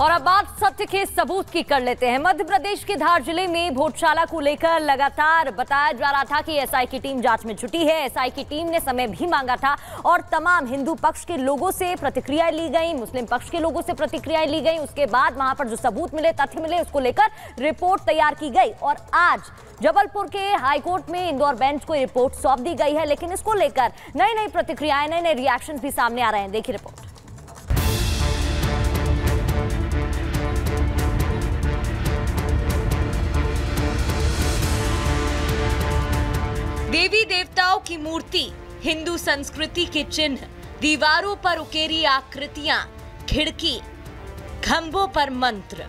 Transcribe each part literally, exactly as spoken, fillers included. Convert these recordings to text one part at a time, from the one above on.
और अब बात सत्य के सबूत की कर लेते हैं। मध्य प्रदेश के धार जिले में भोजशाला को लेकर लगातार बताया जा रहा था कि एसआई की टीम जांच में जुटी है। एसआई की टीम ने समय भी मांगा था और तमाम हिंदू पक्ष के लोगों से प्रतिक्रियाएं ली गई, मुस्लिम पक्ष के लोगों से प्रतिक्रियाएं ली गई। उसके बाद वहां पर जो सबूत मिले, तथ्य मिले, उसको लेकर रिपोर्ट तैयार की गई और आज जबलपुर के हाईकोर्ट में इंदौर बेंच को रिपोर्ट सौंप दी गई है। लेकिन इसको लेकर नई नई प्रतिक्रियाएं, नए नए रिएक्शन भी सामने आ रहे हैं। देखिए रिपोर्ट। देवी देवताओं की मूर्ति, हिंदू संस्कृति के चिन्ह, दीवारों पर उकेरी आकृतियां, खिड़की, खंभों पर मंत्र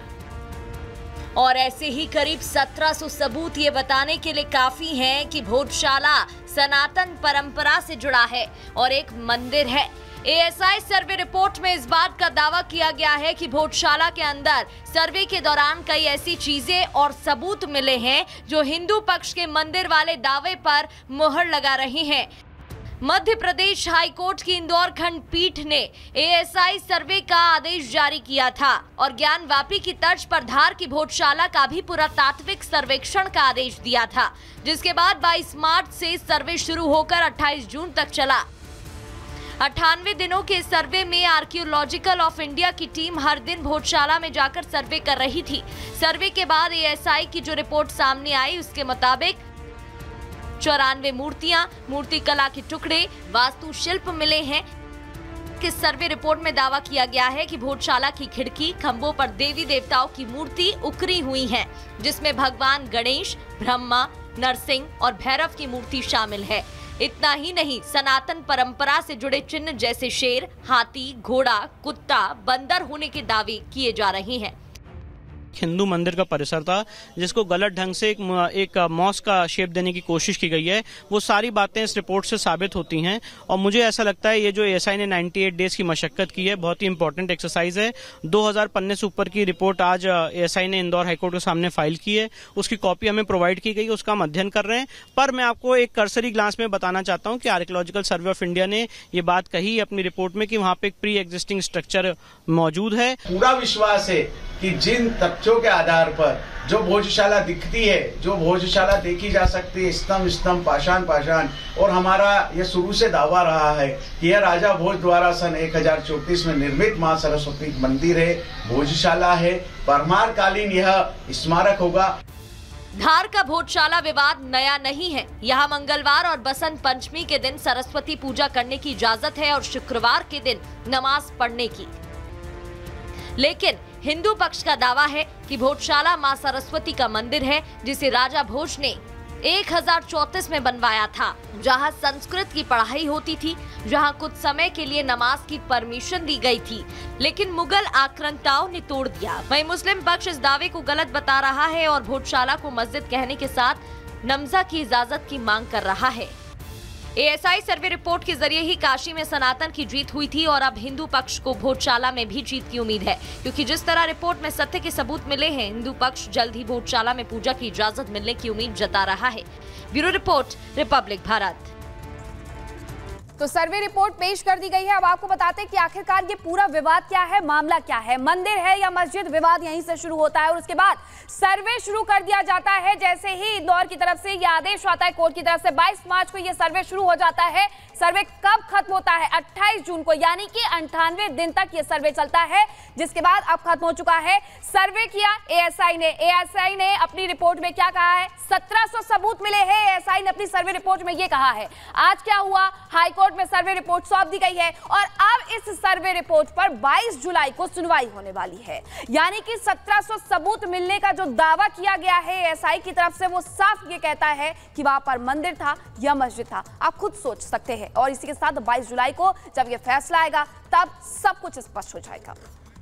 और ऐसे ही करीब सत्रह सौ सबूत ये बताने के लिए काफी हैं कि भोजशाला सनातन परंपरा से जुड़ा है और एक मंदिर है। एएसआई सर्वे रिपोर्ट में इस बात का दावा किया गया है कि भोजशाला के अंदर सर्वे के दौरान कई ऐसी चीजें और सबूत मिले हैं जो हिंदू पक्ष के मंदिर वाले दावे पर मुहर लगा रही हैं। मध्य प्रदेश हाईकोर्ट की इंदौर खंडपीठ ने एएसआई सर्वे का आदेश जारी किया था और ज्ञानवापी की तर्ज पर धार की भोजशाला का भी पुरातात्विक सर्वेक्षण का आदेश दिया था, जिसके बाद बाईस मार्च से सर्वे शुरू होकर अट्ठाईस जून तक चला। अट्ठानवे दिनों के सर्वे में आर्कियोलॉजिकल ऑफ इंडिया की टीम हर दिन भोजशाला में जाकर सर्वे कर रही थी। सर्वे के बाद एएसआई की जो रिपोर्ट सामने आई, उसके मुताबिक चौरानवे मूर्तियां, मूर्ति कला के टुकड़े, वास्तुशिल्प मिले हैं। इस सर्वे रिपोर्ट में दावा किया गया है कि भोजशाला की खिड़की, खंभों पर देवी देवताओं की मूर्ति उकरी हुई है, जिसमें भगवान गणेश, ब्रह्मा, नरसिंह और भैरव की मूर्ति शामिल है। इतना ही नहीं, सनातन परंपरा से जुड़े चिन्ह जैसे शेर, हाथी, घोड़ा, कुत्ता, बंदर होने के दावे किए जा रहे हैं। हिंदू मंदिर का परिसर था जिसको गलत ढंग से एक, एक मॉस्क का शेप देने की कोशिश की गई है। वो सारी बातें इस रिपोर्ट से साबित होती हैं और मुझे ऐसा लगता है ये जो एएसआई ने अट्ठानवे डेज की मशक्कत की है, बहुत ही इंपॉर्टेंट एक्सरसाइज है। दो हज़ार पन्ने से ऊपर की रिपोर्ट आज एएसआई ने इंदौर हाईकोर्ट के सामने फाइल की है, उसकी कॉपी हमें प्रोवाइड की गई, उसका हम अध्ययन कर रहे हैं। पर मैं आपको एक कर्सरी ग्लांस में बताना चाहता हूँ कि आर्कियोलॉजिकल सर्वे ऑफ इंडिया ने ये बात कही अपनी रिपोर्ट में कि वहाँ पे एक प्री एग्जिस्टिंग स्ट्रक्चर मौजूद है। पूरा विश्वास है कि जिन तथ्यों के आधार पर जो भोजशाला दिखती है, जो भोजशाला देखी जा सकती है, स्तंभ स्तंभ, पाषाण पाषाण, और हमारा यह शुरू से दावा रहा है कि यह राजा भोज द्वारा सन एक हजार चौंतीस में निर्मित मां सरस्वती मंदिर है, भोजशाला है। परमार कालीन यह स्मारक होगा। धार का भोजशाला विवाद नया नहीं है। यहाँ मंगलवार और बसंत पंचमी के दिन सरस्वती पूजा करने की इजाजत है और शुक्रवार के दिन नमाज पढ़ने की। लेकिन हिंदू पक्ष का दावा है कि भोजशाला मां सरस्वती का मंदिर है, जिसे राजा भोज ने एक हजार चौंतीस में बनवाया था, जहां संस्कृत की पढ़ाई होती थी, जहां कुछ समय के लिए नमाज की परमिशन दी गई थी, लेकिन मुगल आक्रांताओं ने तोड़ दिया। वहीं मुस्लिम पक्ष इस दावे को गलत बता रहा है और भोजशाला को मस्जिद कहने के साथ नमजा की इजाजत की मांग कर रहा है। एएसआई सर्वे रिपोर्ट के जरिए ही काशी में सनातन की जीत हुई थी और अब हिंदू पक्ष को भोजशाला में भी जीत की उम्मीद है, क्योंकि जिस तरह रिपोर्ट में सत्य के सबूत मिले हैं, हिंदू पक्ष जल्द ही भोजशाला में पूजा की इजाजत मिलने की उम्मीद जता रहा है। Bureau report, republic Bharat. तो सर्वे रिपोर्ट पेश कर दी गई है। अब आपको बताते हैं कि आखिरकार ये पूरा विवाद क्या है, मामला क्या है, मंदिर है या मस्जिद। विवाद यहीं से शुरू होता है और उसके बाद सर्वे शुरू कर दिया जाता है। जैसे ही इंदौर की तरफ से ये आदेश आता है कोर्ट की तरफ से, बाईस मार्च को ये सर्वे शुरू हो जाता है। सर्वे कब खत्म होता है? अट्ठाईस जून को, यानी कि अंठानवे दिन तक ये सर्वे चलता है, जिसके बाद अब खत्म हो चुका है। सर्वे किया एएसआई ने। एएसआई ने अपनी रिपोर्ट में क्या कहा है? सत्रह सौ सबूत मिले हैं। एएसआई ने अपनी सर्वे रिपोर्ट में ये कहा है। आज क्या हुआ? हाईकोर्ट में सर्वे रिपोर्ट सौंप दी गई है और अब इस सर्वे रिपोर्ट पर बाईस जुलाई को सुनवाई होने वाली है। यानी कि सत्रह सौ सबूत मिलने का जो दावा किया गया है एएसआई की तरफ से, वो साफ ये कहता है कि वहां पर मंदिर था या मस्जिद था। आप खुद सोच सकते हैं। और इसी के साथ बाईस जुलाई को जब यह फैसला आएगा, तब सब कुछ स्पष्ट हो जाएगा।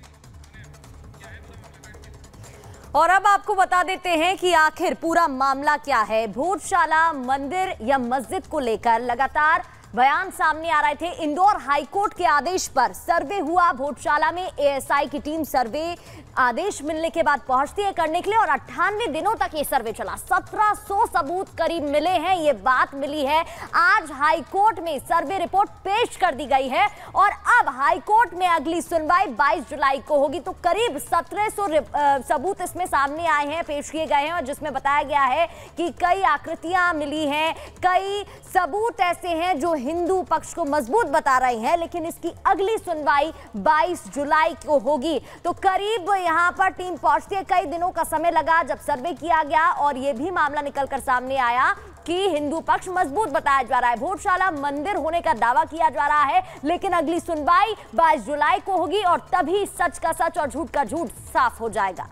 और अब आपको बता देते हैं कि आखिर पूरा मामला क्या है। भोजशाला मंदिर या मस्जिद को लेकर लगातार बयान सामने आ रहे थे। इंदौर हाईकोर्ट के आदेश पर सर्वे हुआ भोटशाला में। एएसआई की टीम सर्वे आदेश मिलने के बाद पहुंचती है करने के लिए और अट्ठानवे दिनों तक ये सर्वे चला। सत्रह सौ सबूत करीब मिले हैं, ये बात मिली है। आज हाईकोर्ट में सर्वे रिपोर्ट पेश कर दी गई है और अब हाईकोर्ट में अगली सुनवाई बाईस जुलाई को होगी। तो करीब सत्रह सौ सबूत इसमें सामने आए हैं, पेश किए गए हैं और जिसमें बताया गया है कि कई आकृतियां मिली हैं, कई सबूत ऐसे हैं जो हिंदू पक्ष को मजबूत बता रहे हैं। लेकिन इसकी अगली सुनवाई बाईस जुलाई को होगी। तो करीब यहां पर टीम पहुंचती है। कई दिनों का समय लगा जब सर्वे किया गया और यह भी मामला निकलकर सामने आया कि हिंदू पक्ष मजबूत बताया जा रहा है। भोटशाला मंदिर होने का दावा किया जा रहा है, लेकिन अगली सुनवाई बाईस जुलाई को होगी और तभी सच का सच और झूठ का झूठ साफ हो जाएगा।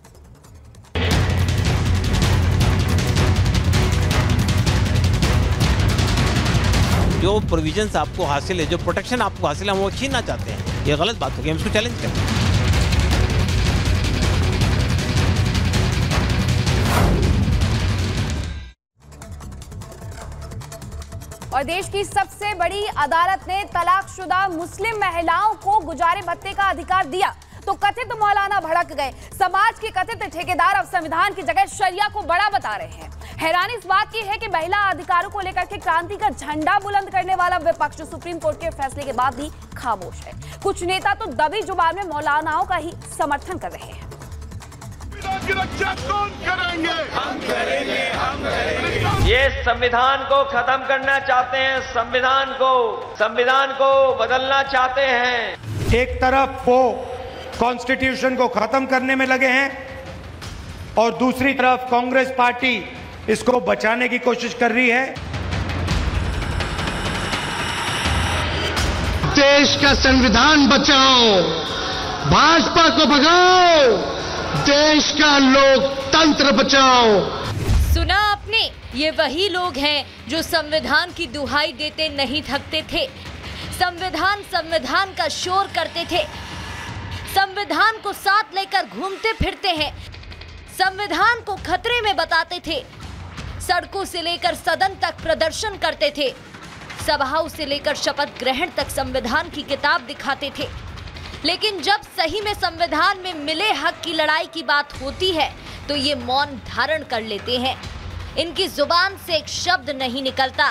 जो प्रोविजंस आपको हासिल है, जो प्रोटेक्शन आपको हासिल है, हम वो छीनना चाहते हैं। ये गलत बात होगी, हम इसको चैलेंज करते हैं। और देश की सबसे बड़ी अदालत ने तलाकशुदा मुस्लिम महिलाओं को गुजारे भत्ते का अधिकार दिया तो कथित मौलाना भड़क गए। समाज के कथित ठेकेदार अब संविधान की जगह शरिया को बड़ा बता रहे हैं। हैरानी इस बात की है कि महिला अधिकारों को लेकर के क्रांति का झंडा बुलंद करने वाला विपक्ष सुप्रीम कोर्ट के फैसले के बाद भी खामोश है। कुछ नेता तो दबी जुबान में मौलानाओं का ही समर्थन कर रहे हैं। की रक्षा कौन करेंगे? हम करेंगे, हम करेंगे। ये संविधान को खत्म करना चाहते हैं, संविधान को संविधान को बदलना चाहते हैं। एक तरफ वो कॉन्स्टिट्यूशन को खत्म करने में लगे हैं और दूसरी तरफ कांग्रेस पार्टी इसको बचाने की कोशिश कर रही है। देश का संविधान बचाओ, भाजपा को भगाओ, देश का लोकतंत्र बचाओ। सुना आपने, ये वही लोग हैं जो संविधान की दुहाई देते नहीं थकते थे। संविधान संविधान का शोर करते थे, संविधान को साथ लेकर घूमते फिरते हैं, संविधान को खतरे में बताते थे, सड़कों से लेकर सदन तक प्रदर्शन करते थे, सभाओं से लेकर शपथ ग्रहण तक संविधान की किताब दिखाते थे। लेकिन जब सही में संविधान में मिले हक की लड़ाई की बात होती है तो ये मौन धारण कर लेते हैं। इनकी जुबान से एक शब्द नहीं निकलता।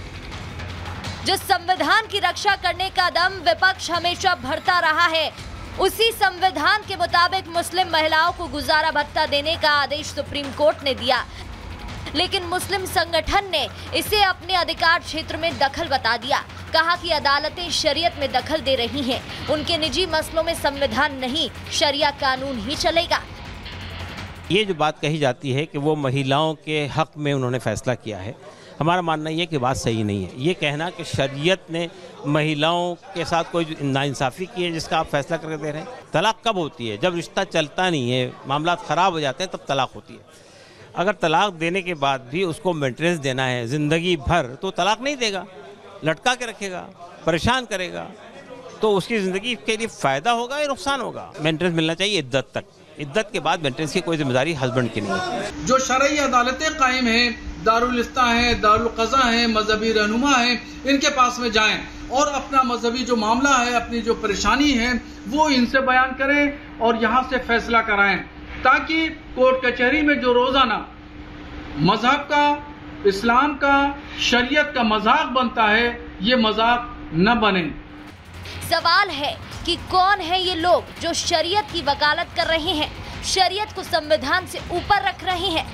जिस संविधान की रक्षा करने का दम विपक्ष हमेशा भरता रहा है, उसी संविधान के मुताबिक मुस्लिम महिलाओं को गुजारा भत्ता देने का आदेश सुप्रीम कोर्ट ने दिया। लेकिन मुस्लिम संगठन ने इसे अपने अधिकार क्षेत्र में दखल बता दिया। कहा कि अदालतें शरीयत में दखल दे रही हैं, उनके निजी मसलों में संविधान नहीं, शरिया कानून ही चलेगा। ये जो बात कही जाती है कि वो महिलाओं के हक में उन्होंने फैसला किया है, हमारा मानना ये कि बात सही नहीं है। ये कहना कि शरीयत ने महिलाओं के साथ कोई नाइंसाफ़ी की है जिसका आप फैसला करके दे रहे हैं। तलाक कब होती है? जब रिश्ता चलता नहीं है, मामला ख़राब हो जाते हैं, तब तलाक होती है। अगर तलाक देने के बाद भी उसको मेंटेनेंस देना है ज़िंदगी भर, तो तलाक नहीं देगा, लटका के रखेगा, परेशान करेगा, तो उसकी ज़िंदगी के लिए फ़ायदा होगा या नुकसान होगा। मेंटेनेंस मिलना चाहिए इद्दत तक, इद्दत के बाद मेंटेनेंस की कोई जिम्मेदारी हस्बैंड की नहीं है। जो शरई अदालतें कायम हैं, दारुल इफ्ता हैं, दारुल क़ज़ा हैं, मजहबी रहनुमा हैं, इनके पास में जाएं और अपना मजहबी जो मामला है, अपनी जो परेशानी है, वो इनसे बयान करें और यहाँ से फैसला कराएं, ताकि कोर्ट कचहरी में जो रोजाना मजहब का, इस्लाम का, शरीयत का मजाक बनता है, ये मजाक न बने। सवाल है कि कौन है ये लोग जो शरीयत की वकालत कर रहे हैं, शरीयत को संविधान से ऊपर रख रहे हैं,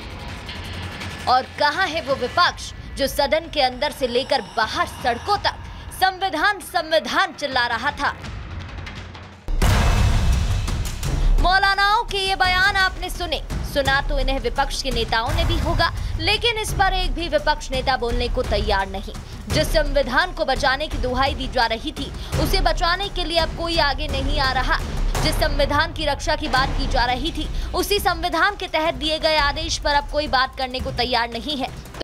और कहां है वो विपक्ष जो सदन के अंदर से लेकर बाहर सड़कों तक संविधान संविधान चिल्ला रहा था। मौलानाओं के ये बयान आपने सुने, सुना तो इन्हें विपक्ष के नेताओं ने भी होगा, लेकिन इस पर एक भी विपक्ष नेता बोलने को तैयार नहीं। जिस संविधान को बचाने की दुहाई दी जा रही थी, उसे बचाने के लिए अब कोई आगे नहीं आ रहा। जिस संविधान की रक्षा की बात की जा रही थी, उसी संविधान के तहत दिए गए आदेश पर अब कोई बात करने को तैयार नहीं है।